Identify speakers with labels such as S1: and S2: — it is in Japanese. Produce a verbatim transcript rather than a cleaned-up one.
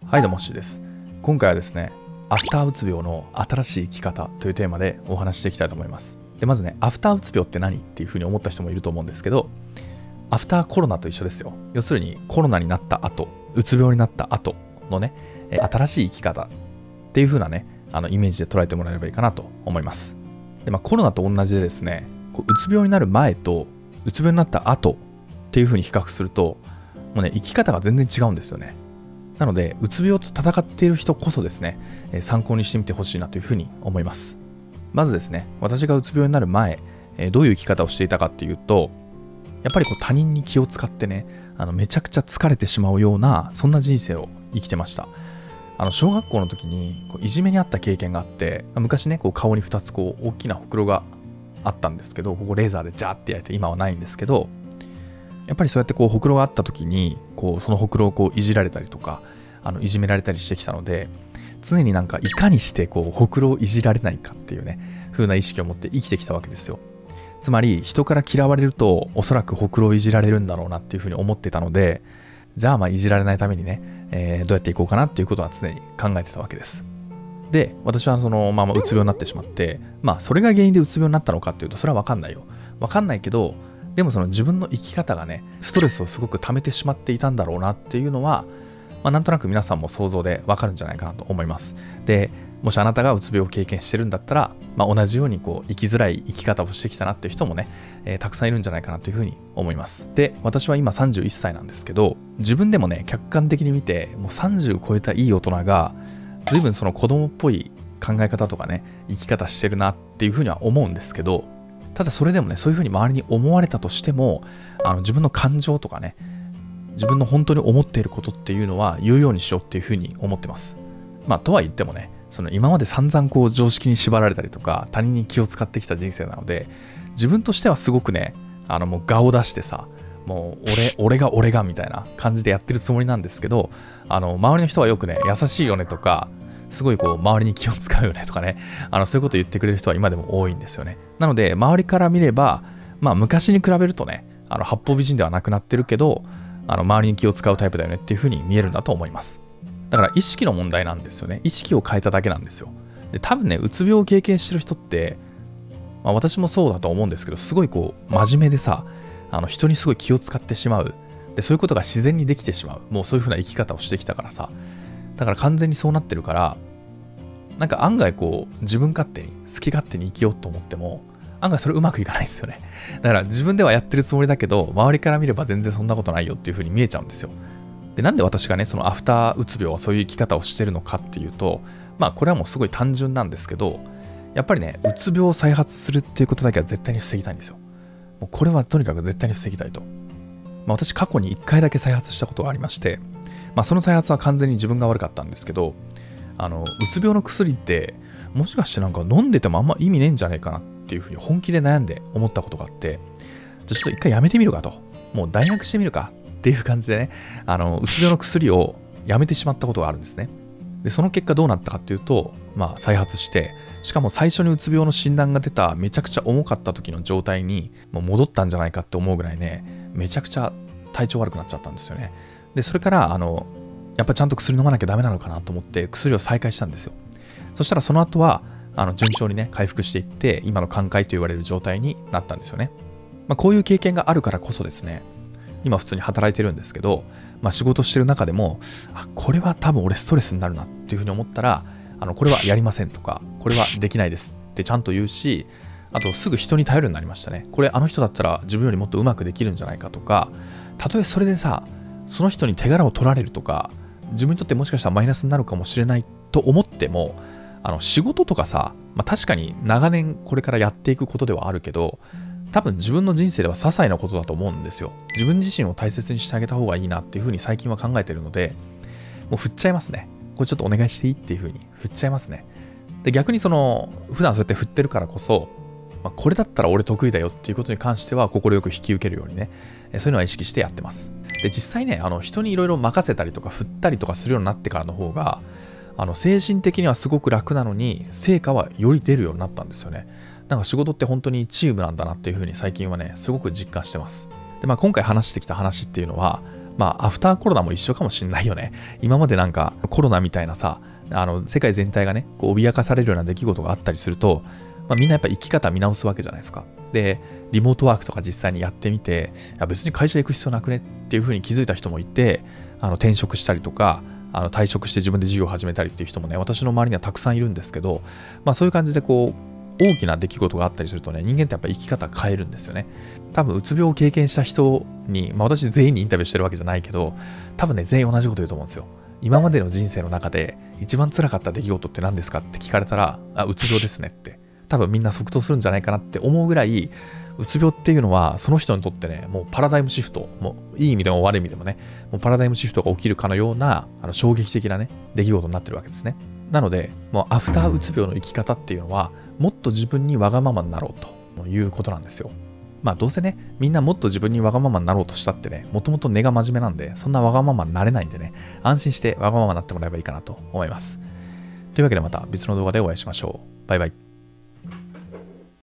S1: はい、どうもしーです。今回はですね、アフターうつ病の新しい生き方というテーマでお話ししていきたいと思います。で、まずね、アフターうつ病って何っていうふうに思った人もいると思うんですけど、アフターコロナと一緒ですよ。要するにコロナになった後、うつ病になった後のね、新しい生き方っていうふうなね、あのイメージで捉えてもらえればいいかなと思います。で、まあ、コロナと同じでですね、こううつ病になる前とうつ病になった後っていうふうに比較すると、もうね、生き方が全然違うんですよね。なので、うつ病と戦っている人こそですね、えー、参考にしてみてほしいなというふうに思います。まずですね、私がうつ病になる前、えー、どういう生き方をしていたかっていうと、やっぱりこう他人に気を使ってね、あのめちゃくちゃ疲れてしまうような、そんな人生を生きてました。あの小学校の時にこういじめにあった経験があって、昔ね、こう顔にふたつこう大きなほくろがあったんですけど、ここレーザーでジャーって焼いて今はないんですけど、やっぱりそうやってこうほくろがあった時にこうそのほくろをこういじられたりとかあのいじめられたりしてきたので、常になんかいかにしてこうほくろをいじられないかっていうね風な意識を持って生きてきたわけですよ。つまり人から嫌われるとおそらくほくろをいじられるんだろうなっていうふうに思ってたので、じゃあまあいじられないためにね、えー、どうやっていこうかなっていうことは常に考えてたわけです。で、私はそのままうつ病になってしまって、まあそれが原因でうつ病になったのかっていうとそれは分かんないよ。分かんないけど、でもその自分の生き方がね、ストレスをすごく溜めてしまっていたんだろうなっていうのは、まあ、なんとなく皆さんも想像でわかるんじゃないかなと思います。で、もしあなたがうつ病を経験してるんだったら、まあ、同じようにこう生きづらい生き方をしてきたなっていう人もね、えー、たくさんいるんじゃないかなというふうに思います。で、私は今さんじゅういっさいなんですけど、自分でもね、客観的に見て、もうさんじゅう超えたいい大人が、随分その子供っぽい考え方とかね、生き方してるなっていうふうには思うんですけど、ただそれでもね、そういうふうに周りに思われたとしても、あの自分の感情とかね、自分の本当に思っていることっていうのは言うようにしようっていうふうに思ってます。まあとは言ってもね、その今まで散々こう常識に縛られたりとか他人に気を使ってきた人生なので、自分としてはすごくね、あのもう顔を出してさ、もう俺俺が俺がみたいな感じでやってるつもりなんですけど、あの周りの人はよくね、優しいよねとか、すごいこう周りに気を使うよねとかね、あのそういうことを言ってくれる人は今でも多いんですよね。なので周りから見れば、まあ昔に比べるとね、あの八方美人ではなくなってるけど、あの周りに気を使うタイプだよねっていう風に見えるんだと思います。だから意識の問題なんですよね。意識を変えただけなんですよ。で、多分ね、うつ病を経験してる人って、まあ、私もそうだと思うんですけど、すごいこう真面目でさ、あの人にすごい気を使ってしまう。で、そういうことが自然にできてしまう。もうそういう風な生き方をしてきたからさ。だから完全にそうなってるから、なんか案外こう自分勝手に好き勝手に生きようと思っても案外それうまくいかないですよね。だから自分ではやってるつもりだけど、周りから見れば全然そんなことないよっていう風に見えちゃうんですよ。で、なんで私がね、そのアフターうつ病はそういう生き方をしてるのかっていうと、まあこれはもうすごい単純なんですけど、やっぱりね、うつ病を再発するっていうことだけは絶対に防ぎたいんですよ。もうこれはとにかく絶対に防ぎたいと。まあ私過去にいっかいだけ再発したことがありまして、まあその再発は完全に自分が悪かったんですけど、あのうつ病の薬ってもしかしてなんか飲んでてもあんま意味ねえんじゃねえかなっていうふうに本気で悩んで思ったことがあって、じゃあちょっと一回やめてみるかと、もう大学してみるかっていう感じでね、あのうつ病の薬をやめてしまったことがあるんですね。で、その結果どうなったかっていうと、まあ再発して、しかも最初にうつ病の診断が出ためちゃくちゃ重かった時の状態にもう戻ったんじゃないかって思うぐらいね、めちゃくちゃ体調悪くなっちゃったんですよね。で、それからあのやっぱちゃんと薬飲まなきゃダメなのかなと思って薬を再開したんですよ。そしたらその後はあの順調にね回復していって、今の寛解と言われる状態になったんですよね。まあ、こういう経験があるからこそですね、今普通に働いてるんですけど、まあ、仕事してる中でも、あ、これは多分俺ストレスになるなっていうふうに思ったら、あのこれはやりませんとか、これはできないですってちゃんと言うし、あとすぐ人に頼るようになりましたね。これあの人だったら自分よりもっとうまくできるんじゃないかとか、たとえそれでさ、その人に手柄を取られるとか、自分にとってもしかしたらマイナスになるかもしれないと思っても、あの仕事とかさ、まあ、確かに長年これからやっていくことではあるけど、多分自分の人生では些細なことだと思うんですよ。自分自身を大切にしてあげた方がいいなっていうふうに最近は考えてるので、もう振っちゃいますね。これちょっとお願いしていいっていうふうに振っちゃいますね。で、逆にその普段そうやって振ってるからこそ、まあ、これだったら俺得意だよっていうことに関しては快く引き受けるようにね、そういうのは意識してやってます。で、実際ね、あの人にいろいろ任せたりとか振ったりとかするようになってからの方が、あの精神的にはすごく楽なのに成果はより出るようになったんですよね。なんか仕事って本当にチームなんだなっていうふうに最近はね、すごく実感してます。で、まあ今回話してきた話っていうのは、 まあアフターコロナも一緒かもしんないよね。今までなんかコロナみたいなさ、あの世界全体がね、こう脅かされるような出来事があったりすると、まあ、みんなやっぱ生き方見直すわけじゃないですか。で、リモートワークとか実際にやってみて、いや別に会社行く必要なくねっていう風に気づいた人もいて、あの転職したりとか、あの退職して自分で事業を始めたりっていう人もね、私の周りにはたくさんいるんですけど、まあそういう感じでこう、大きな出来事があったりするとね、人間ってやっぱ生き方変えるんですよね。多分、うつ病を経験した人に、まあ私全員にインタビューしてるわけじゃないけど、多分ね、全員同じこと言うと思うんですよ。今までの人生の中で一番辛かった出来事って何ですかって聞かれたら、あ、うつ病ですねって。多分みんな即答するんじゃないかなって思うぐらい、うつ病っていうのはその人にとってね、もうパラダイムシフト、もういい意味でも悪い意味でもね、もうパラダイムシフトが起きるかのようなあの衝撃的なね、出来事になってるわけですね。なので、もうアフターうつ病の生き方っていうのは、もっと自分にわがままになろうということなんですよ。まあどうせね、みんなもっと自分にわがままになろうとしたってね、もともと根が真面目なんで、そんなわがままになれないんでね、安心してわがままになってもらえばいいかなと思います。というわけでまた別の動画でお会いしましょう。バイバイ。